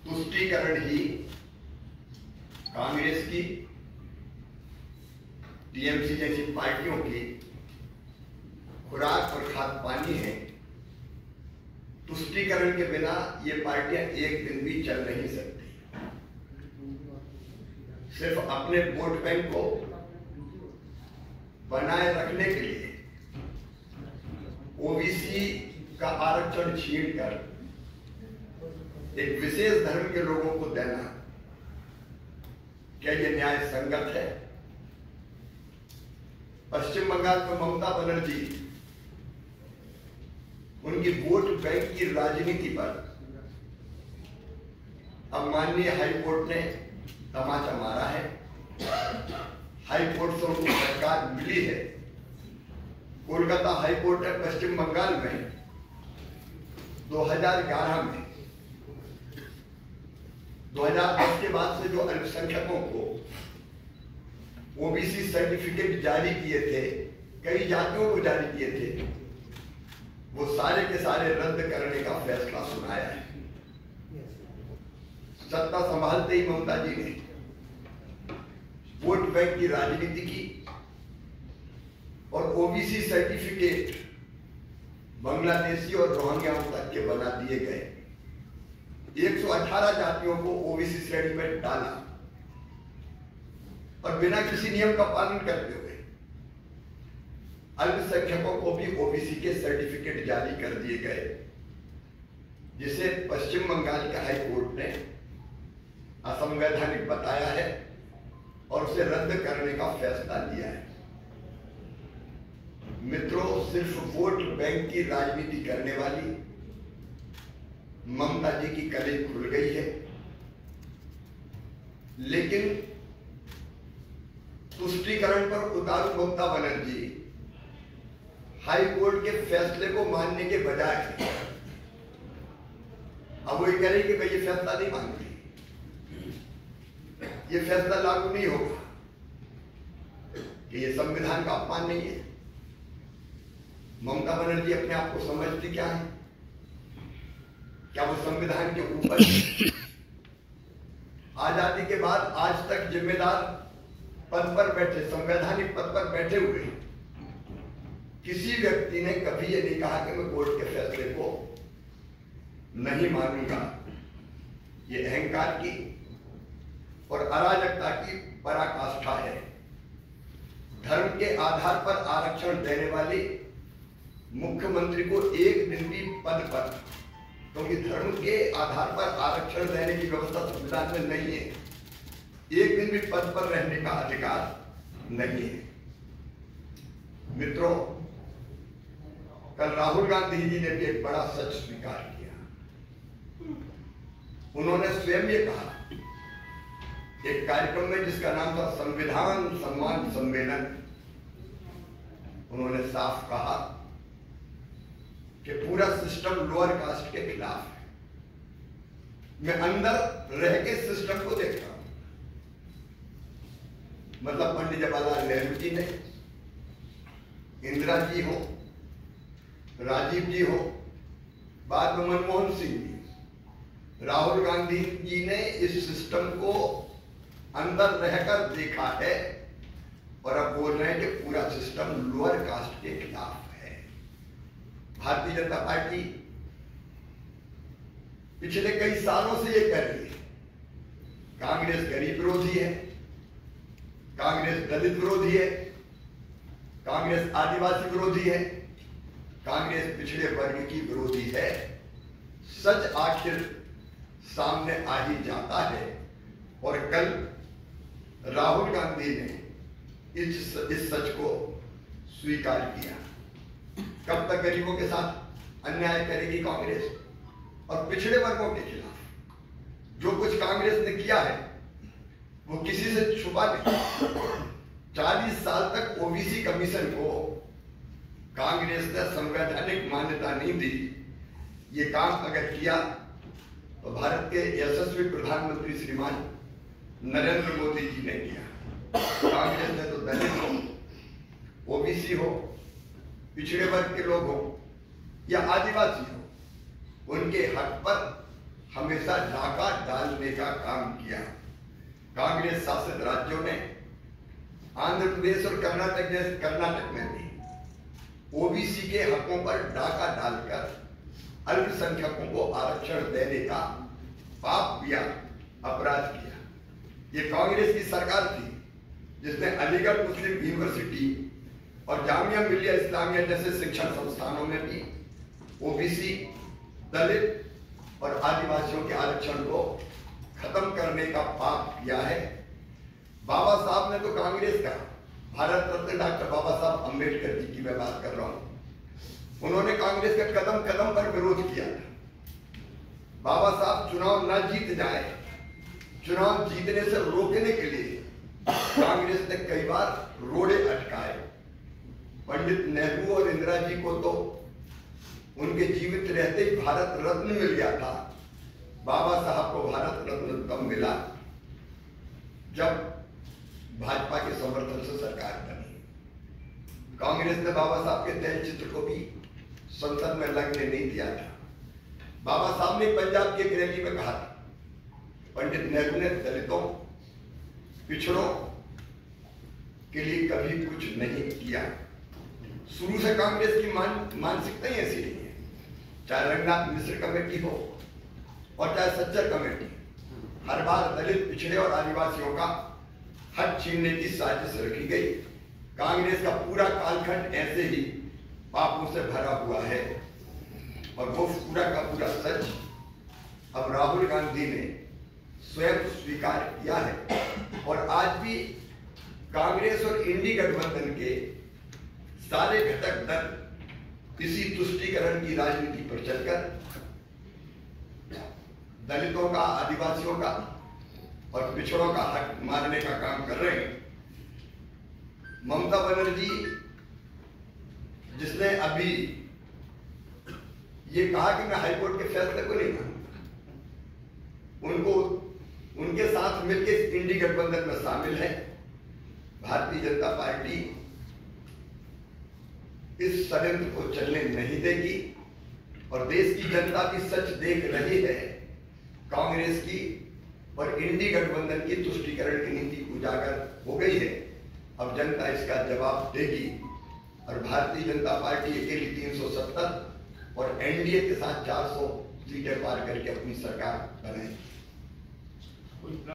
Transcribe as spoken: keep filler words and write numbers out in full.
तुष्टीकरण ही कांग्रेस की, टीएमसी जैसी पार्टियों की खुराक और खाद पानी है। तुष्टीकरण के बिना ये पार्टियां एक दिन भी चल नहीं सकती। सिर्फ अपने वोट बैंक को बनाए रखने के लिए ओबीसी का आरक्षण छीनकर एक विशेष धर्म के लोगों को देना, क्या यह न्याय संगत है? पश्चिम बंगाल में ममता बनर्जी उनकी वोट बैंक की राजनीति पर अब माननीय हाई कोर्ट ने तमाचा मारा है। हाई कोर्ट से उनको सरकार मिली है। कोलकाता हाई कोर्ट ने पश्चिम बंगाल में दो हज़ार ग्यारह में दो हज़ार दस के बाद से जो अल्पसंख्यकों को ओबीसी सर्टिफिकेट जारी किए थे, कई जातियों को जारी किए थे, वो सारे के सारे रद्द करने का फैसला सुनाया है। सत्ता संभालते ही ममता जी ने वोट बैंक की राजनीति की और ओबीसी सर्टिफिकेट बांग्लादेशी और रोहिंग्याओं तक के बना दिए गए। एक सौ अठारह जातियों को ओबीसी श्रेणी में डाला और बिना किसी नियम का पालन करते हुए अल्पसंख्यकों को भी ओबीसी के सर्टिफिकेट जारी कर दिए गए, जिसे पश्चिम बंगाल के हाई कोर्ट ने असंवैधानिक बताया है और उसे रद्द करने का फैसला लिया है। मित्रों, सिर्फ वोट बैंक की राजनीति करने वाली ममता जी की कली खुल गई है, लेकिन तुष्टीकरण पर उतारू ममता बनर्जी हाई कोर्ट के फैसले को मानने के बजाय अब वो ये कह रही कि भाई ये फैसला नहीं मान रही, ये फैसला लागू नहीं होगा, कि ये संविधान का अपमान नहीं है। ममता बनर्जी अपने आप को समझती क्या है? क्या वो संविधान के ऊपर? आजादी के बाद आज तक जिम्मेदार पद पर बैठे, संवैधानिक पद पर बैठे हुए किसी व्यक्ति ने कभी ये नहीं कहा कि मैं कोर्ट के फैसले को नहीं मानूंगा। ये अहंकार की और अराजकता की पराकाष्ठा है। धर्म के आधार पर आरक्षण देने वाली मुख्यमंत्री को एक दिन भी पद पर, क्योंकि धर्म के आधार पर आरक्षण देने की व्यवस्था संविधान में नहीं है, एक दिन भी पद पर रहने का अधिकार नहीं है। मित्रों, कल राहुल गांधी जी ने भी एक बड़ा सच स्वीकार किया। उन्होंने स्वयं ये कहा एक कार्यक्रम में जिसका नाम था संविधान सम्मान सम्मेलन, उन्होंने साफ कहा कि पूरा सिस्टम लोअर कास्ट के खिलाफ है। मैं अंदर रह के सिस्टम को देख रहा हूं। मतलब पंडित जवाहरलाल नेहरू जी ने, इंदिरा जी हो, राजीव जी हो, बाद में मनमोहन सिंह जी, राहुल गांधी जी ने इस सिस्टम को अंदर रहकर देखा है और अब बोल रहे हैं कि पूरा सिस्टम लोअर कास्ट के खिलाफ है। भारतीय जनता पार्टी पिछले कई सालों से ये कह रही है कांग्रेस गरीब विरोधी है, कांग्रेस दलित विरोधी है, कांग्रेस आदिवासी विरोधी है, कांग्रेस पिछड़े वर्ग की विरोधी है। सच आखिर सामने आ ही जाता है और कल राहुल गांधी ने इस इस सच को स्वीकार किया। कब तक गरीबों के साथ अन्याय करेगी कांग्रेस और पिछड़े वर्गों के खिलाफ? जो कुछ कांग्रेस ने किया है वो किसी से छुपा नहीं। चालीस साल तक ओबीसी कमीशन को कांग्रेस ने संवैधानिक मान्यता नहीं दी। ये काम अगर किया तो भारत के यशस्वी प्रधानमंत्री श्रीमान नरेंद्र मोदी जी ने किया। कांग्रेस ने तो दलित हो, ओबीसी हो, पिछड़े वर्ग के लोग हो या आदिवासी हो, उनके हक पर हमेशा डाका डालने का काम किया। कांग्रेस शासित राज्यों ने आंध्र प्रदेश और कर्नाटक जैसे कर्नाटक में भी ओबीसी के हकों पर डाका डालकर अल्पसंख्यकों को आरक्षण देने का पाप किया, अपराध किया। ये कांग्रेस की सरकार थी जिसने अलीगढ़ मुस्लिम यूनिवर्सिटी और जामिया मिलिया इस्लामिया जैसे शिक्षण संस्थानों में भी ओबीसी, दलित और आदिवासियों के आरक्षण को खत्म करने का पाप किया है। बाबा साहब ने तो कांग्रेस का भारत रत्न डॉक्टर बाबा साहब अंबेडकर जी की मैं बात कर रहा हूं, उन्होंने कांग्रेस का कदम कदम पर विरोध किया। बाबा साहब चुनाव न जीत जाए, चुनाव जीतने से रोकने के लिए कांग्रेस ने कई बार रोड़े अटकाए। पंडित नेहरू और इंदिरा जी को तो उनके जीवित रहते ही भारत रत्न मिल गया था। बाबा साहब को भारत रत्न तब मिला जब भाजपा के समर्थन से सरकार बनी। कांग्रेस ने बाबा साहब के तैल चित्र को भी संसद में लगने नहीं दिया था। बाबा साहब ने पंजाब की एक रैली में कहा था, पंडित नेहरू ने दलितों, पिछड़ों के लिए कभी कुछ नहीं किया। शुरू से कांग्रेस की मान मानसिकता ही ऐसी रही है, चाहे रंगनाथ मिश्र कमेटी हो और चाहे सज्जर कमेटी, हर बार दलित, पिछड़े और आदिवासियों का हक छीनने की साजिश रखी गई। कांग्रेस का पूरा कालखंड ऐसे ही पापों से भरा हुआ है और वो पूरा का पूरा सच अब राहुल गांधी ने स्वयं स्वीकार किया है। और आज भी कांग्रेस और इंडी गठबंधन के सारे घटक दल इसी तुष्टीकरण की राजनीति पर चलकर दलितों का, आदिवासियों का और पिछड़ों का हक मारने का काम कर रहे हैं। ममता बनर्जी जिसने अभी ये कहा कि मैं हाईकोर्ट के फैसले को नहीं मानूंगा, उनको उनके साथ मिलकर इंडी गठबंधन में शामिल है। भारतीय जनता पार्टी इस षड्यंत्र को चलने नहीं देगी और देश की जनता भी सच देख रही है। कांग्रेस की और इंडी गठबंधन की तुष्टीकरण की नीति उजागर हो गई है। अब जनता इसका जवाब देगी और भारतीय जनता पार्टी अकेली तीन सौ सत्तर और एनडीए के साथ चार सौ सीटें पार करके अपनी सरकार बनाएगी।